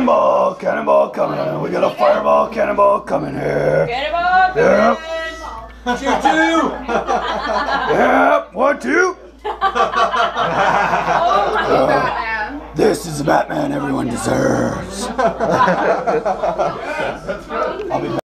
Cannonball, cannonball coming. We got a fireball, cannonball coming here. Cannonball Yep. coming. Choo-choo! Yep. 1, 2. Oh my God. This is the Batman everyone deserves. I'll be back.